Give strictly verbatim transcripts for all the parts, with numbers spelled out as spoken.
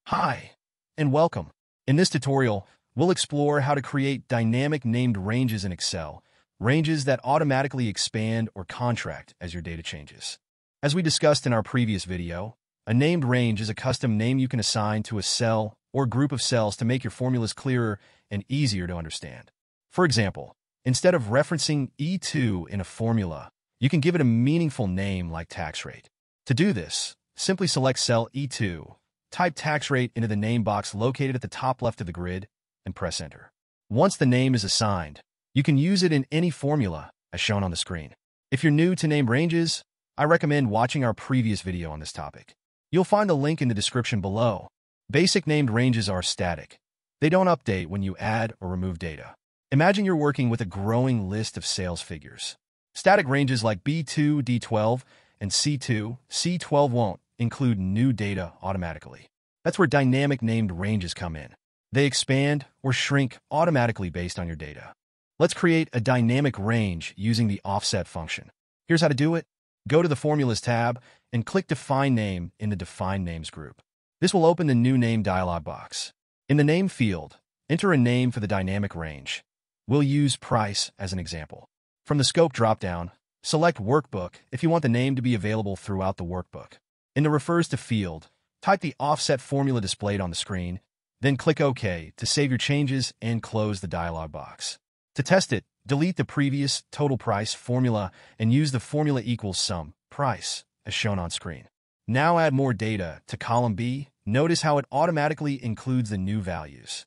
Hi, and welcome. In this tutorial, we'll explore how to create dynamic named ranges in Excel, ranges that automatically expand or contract as your data changes. As we discussed in our previous video, a named range is a custom name you can assign to a cell or group of cells to make your formulas clearer and easier to understand. For example, instead of referencing E two in a formula, you can give it a meaningful name like tax rate. To do this, simply select cell E two, type tax rate into the name box located at the top left of the grid, and press enter. Once the name is assigned, you can use it in any formula, as shown on the screen. If you're new to named ranges, I recommend watching our previous video on this topic. You'll find the link in the description below. Basic named ranges are static. They don't update when you add or remove data. Imagine you're working with a growing list of sales figures. Static ranges like B two, D twelve, and C two, C twelve won't include new data automatically. That's where dynamic named ranges come in. They expand or shrink automatically based on your data. Let's create a dynamic range using the offset function. Here's how to do it. Go to the Formulas tab and click Define Name in the Define Names group. This will open the New Name dialog box. In the Name field, enter a name for the dynamic range. We'll use Price as an example. From the Scope dropdown, select Workbook if you want the name to be available throughout the workbook. In the Refers to field, type the offset formula displayed on the screen, then click OK to save your changes and close the dialog box. To test it, delete the previous total price formula and use the formula equals sum price as shown on screen. Now add more data to column B. Notice how it automatically includes the new values.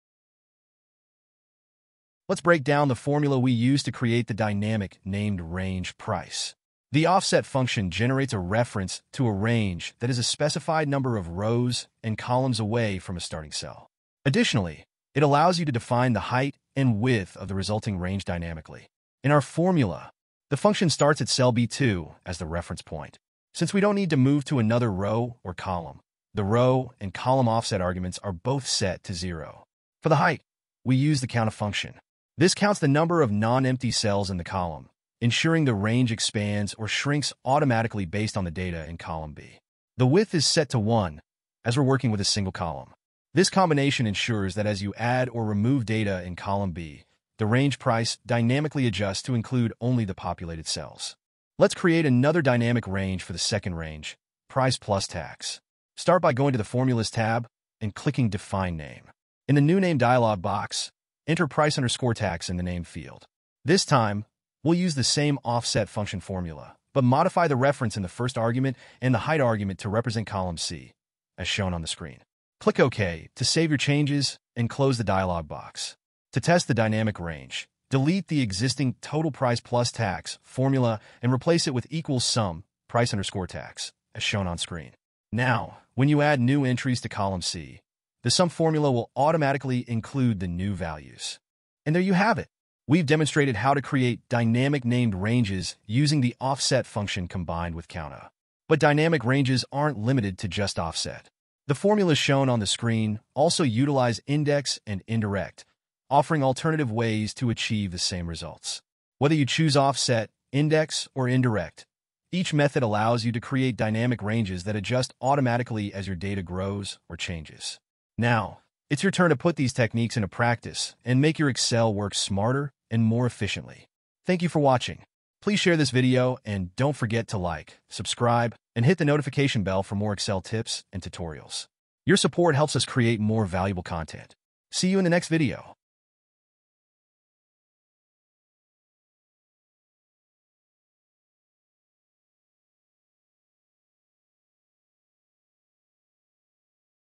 Let's break down the formula we use to create the dynamic named range price. The offset function generates a reference to a range that is a specified number of rows and columns away from a starting cell. Additionally, it allows you to define the height and width of the resulting range dynamically. In our formula, the function starts at cell B two as the reference point. Since we don't need to move to another row or column, the row and column offset arguments are both set to zero. For the height, we use the count function. This counts the number of non-empty cells in the column, ensuring the range expands or shrinks automatically based on the data in column B. The width is set to one, as we're working with a single column. This combination ensures that as you add or remove data in column B, the range price dynamically adjusts to include only the populated cells. Let's create another dynamic range for the second range, price plus tax. Start by going to the Formulas tab and clicking Define Name. In the New Name dialog box, enter price underscore tax in the name field. This time, we'll use the same offset function formula, but modify the reference in the first argument and the height argument to represent column C, as shown on the screen. Click OK to save your changes and close the dialog box. To test the dynamic range, delete the existing total price plus tax formula and replace it with equals sum price underscore tax, as shown on screen. Now, when you add new entries to column C, the sum formula will automatically include the new values. And there you have it. We've demonstrated how to create dynamic named ranges using the offset function combined with counta. But dynamic ranges aren't limited to just offset. The formulas shown on the screen also utilize index and indirect, offering alternative ways to achieve the same results. Whether you choose offset, index, or indirect, each method allows you to create dynamic ranges that adjust automatically as your data grows or changes. Now, it's your turn to put these techniques into practice and make your Excel work smarter and more efficiently. Thank you for watching. Please share this video and don't forget to like, subscribe, and hit the notification bell for more Excel tips and tutorials. Your support helps us create more valuable content. See you in the next video.